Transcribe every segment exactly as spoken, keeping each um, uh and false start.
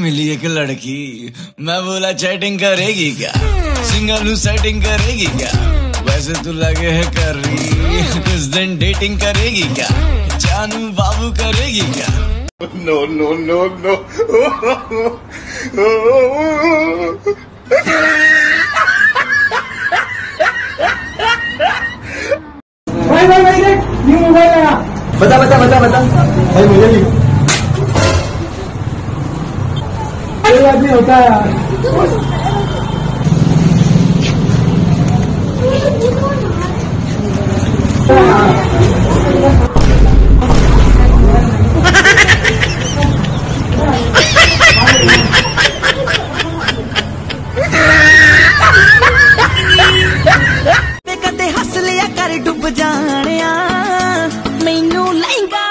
मिली एक लड़की, मैं बोला चैटिंग करेगी क्या, सिंगल सेटिंग करेगी क्या, वैसे तो लगे है कर रही, कुछ दिन डेटिंग करेगी क्या, जानू बाबू करेगी क्या। नो नो नो नो भाई भाई भाई देख न्यू मोबाइल आया। बता बता बता बता भाई मुझे भी कोई बात नहीं होता है। कदे हस लिया कर डुब जानिया मैनू लहंगा।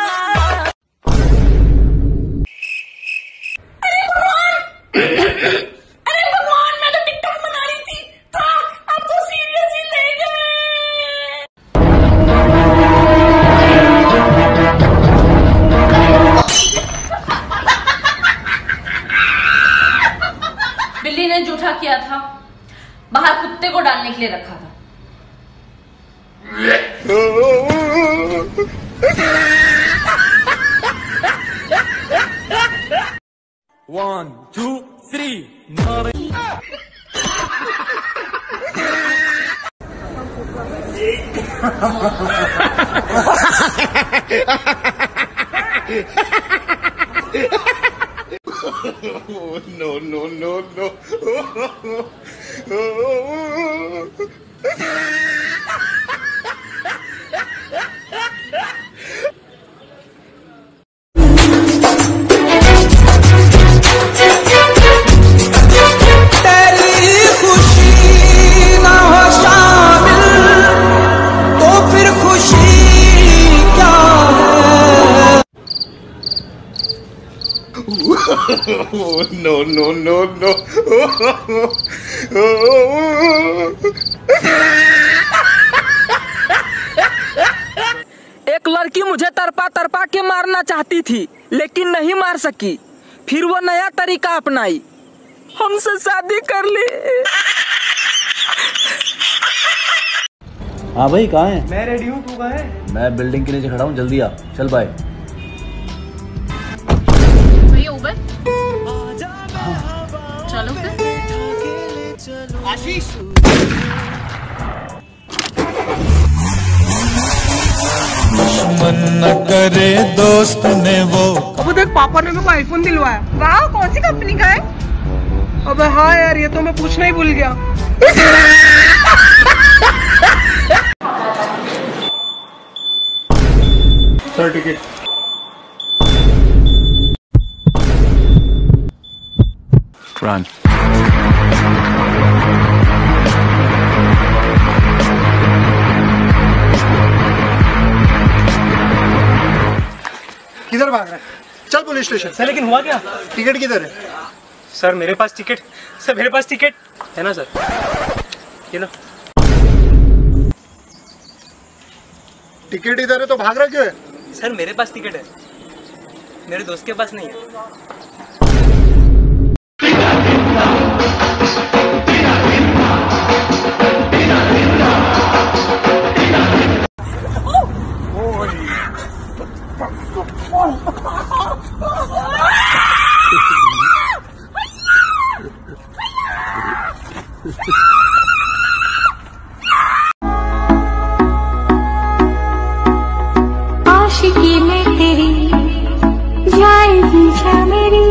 अरे भगवान मैं तो टिकटॉक बना रही थी था, अब तो सीरियस ही ले गए। बिल्ली ने जूठा किया था, बाहर कुत्ते को डालने के लिए रखा था। One two three no no no no no no no no एक लड़की मुझे तरपा तरपा के मारना चाहती थी लेकिन नहीं मार सकी, फिर वो नया तरीका अपनाई, हमसे शादी कर ली। हाँ भाई कहाँ है? मैं रेडी हूँ, तू कहाँ है? मैं बिल्डिंग के नीचे खड़ा हूँ, जल्दी आ। चल बाय। भैया उबर चलो फिर। आशीष दुश्मन न करे दोस्त ने वो। अब देख पापा ने मेरे को आईफोन दिलवाया। वाह कौन सी कंपनी का है? अबे हाँ यार ये तो मैं पूछना ही भूल गया। Sir ticket. Run. किधर भाग रहा है? चल पुलिस स्टेशन। सर लेकिन हुआ क्या? टिकट किधर है? सर मेरे पास टिकट सर मेरे पास टिकट है ना सर, ये लो। टिकट इधर है तो भाग रहा क्यों है? सर मेरे पास टिकट है, मेरे दोस्त के पास नहीं है। आशिकी में तेरी जाएगी जा मेरी।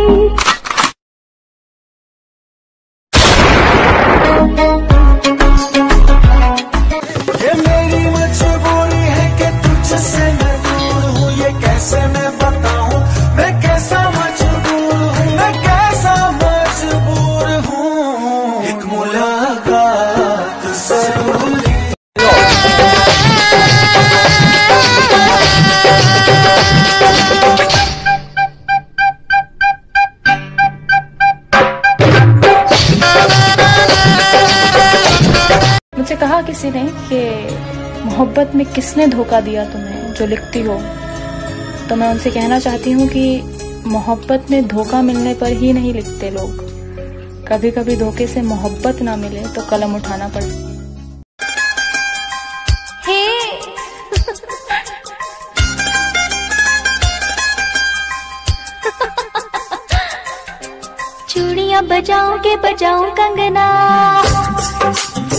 ये मेरी मजबूरी है कि तुझसे मैं दूर हूँ, ये कैसे मैं बताऊँ मैं कैसा मजबूर हूँ, मैं कैसा मजबूर हूँ। एक मुलाकात जरूरी। मुझसे कहा किसी ने कि मोहब्बत में किसने धोखा दिया तुम्हें जो लिखती हो, तो मैं उनसे कहना चाहती हूँ कि मोहब्बत में धोखा मिलने पर ही नहीं लिखते लोग, कभी कभी धोखे से मोहब्बत ना मिले तो कलम उठाना पड़ता। चूड़ियां बजाऊं के बजाऊं कंगना,